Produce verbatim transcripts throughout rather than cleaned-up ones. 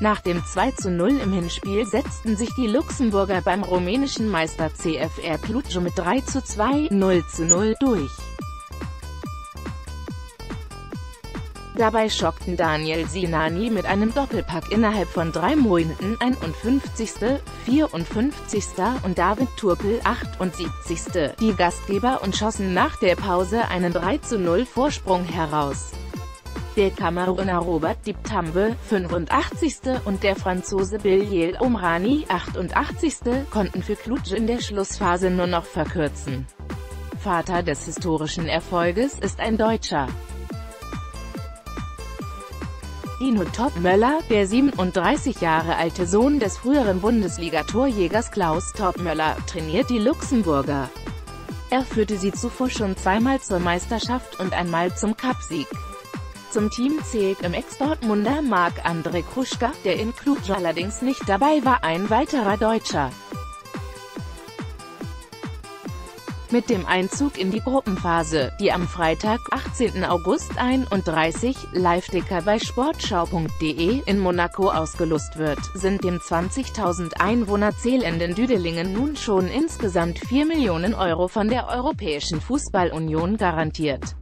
Nach dem zwei zu null im Hinspiel setzten sich die Luxemburger beim rumänischen Meister CFR Cluj mit drei zu zwei, null zu null durch. Dabei schockten Daniel Sinani mit einem Doppelpack innerhalb von drei Minuten einundfünfzigsten, vierundfünfzigsten und David Turpel achtundsiebzigsten die Gastgeber und schossen nach der Pause einen drei zu null Vorsprung heraus. Der Kameruner Robert Diptambe, fünfundachtzigsten und der Franzose Bilal Omrani, achtundachtzigsten konnten für Cluj in der Schlussphase nur noch verkürzen. Vater des historischen Erfolges ist ein Deutscher. Dino Topmöller, der siebenunddreißig Jahre alte Sohn des früheren Bundesliga-Torjägers Klaus Toppmöller, trainiert die Luxemburger. Er führte sie zuvor schon zweimal zur Meisterschaft und einmal zum Cupsieg. Zum Team zählt im Ex-Dortmunder Marc-André Kruschka, der in Cluj allerdings nicht dabei war, ein weiterer Deutscher. Mit dem Einzug in die Gruppenphase, die am Freitag, achtzehnten August einunddreißig, Live-Ticker bei sportschau punkt de in Monaco ausgelost wird, sind dem zwanzigtausend Einwohner zählenden Düdelingen nun schon insgesamt vier Millionen Euro von der Europäischen Fußball-Union garantiert.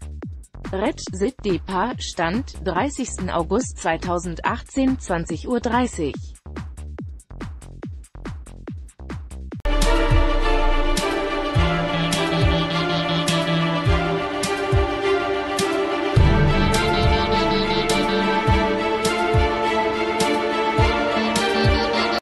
Recep Depa, Stand, dreißigsten August zweitausendachtzehn, zwanzig Uhr dreißig.